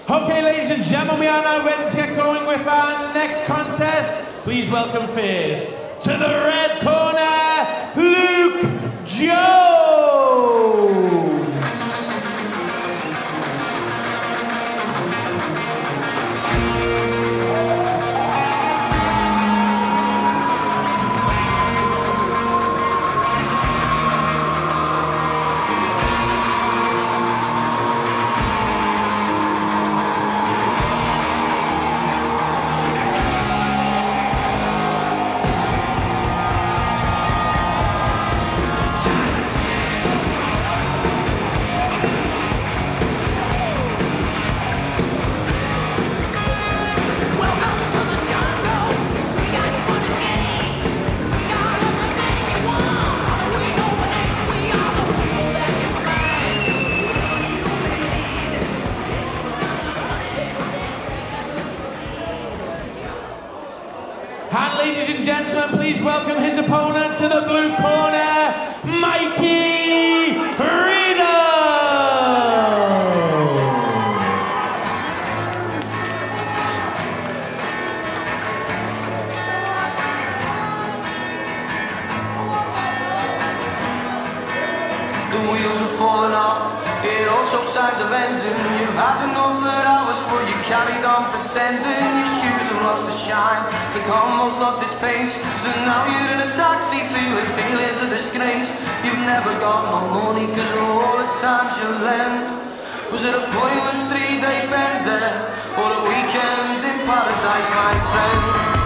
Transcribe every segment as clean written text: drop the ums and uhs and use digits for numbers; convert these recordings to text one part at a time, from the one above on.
Okay, ladies and gentlemen, we are now ready to get going with our next contest. Please welcome first, to the red corner, Luke Jones. And ladies and gentlemen, please welcome his opponent to the blue corner, Mikey Readle. The wheels are falling off, it all shows signs of ending. You've had enough that hours, but you carried on pretending. Your shoes have lost the shine, the combo's lost its pace. So now you're in a taxi feeling feelings of disgrace. You've never got no money cause of all the times you lend. Was it a pointless 3-day bender, or a weekend in paradise, my friend?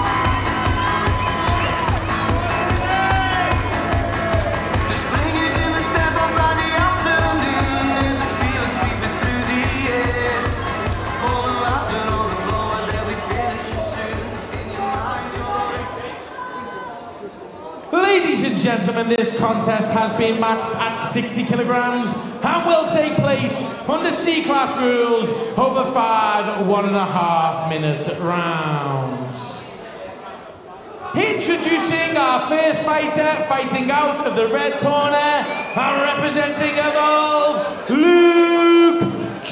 Ladies and gentlemen, this contest has been matched at 60 kilograms and will take place under C-class rules over 5 1.5-minute rounds. Introducing our first fighter, fighting out of the red corner and representing Evolve, Luke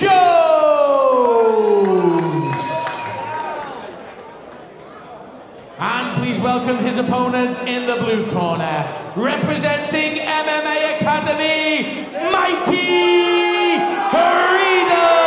Jones. And please welcome his opponent in the blue corner, representing MMA Academy, Mikey Readle.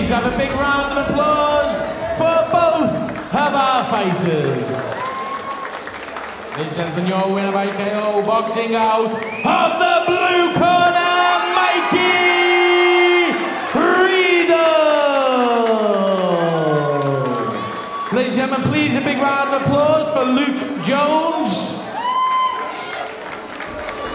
please have a big round of applause for both of our fighters. Ladies and gentlemen, your winner by KO, boxing out of the blue corner, Mikey Readle. Ladies and gentlemen, please a big round of applause for Luke Jones.